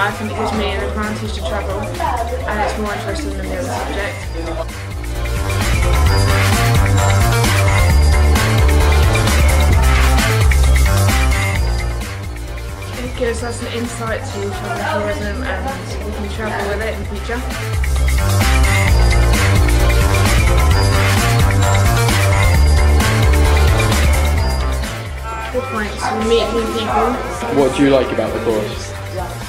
I think it gives me an advantage to travel, and it's more interesting than the other subject. It gives us an insight to travel tourism, and we can travel with it in the future. Good points. We meet new people. What do you like about the course?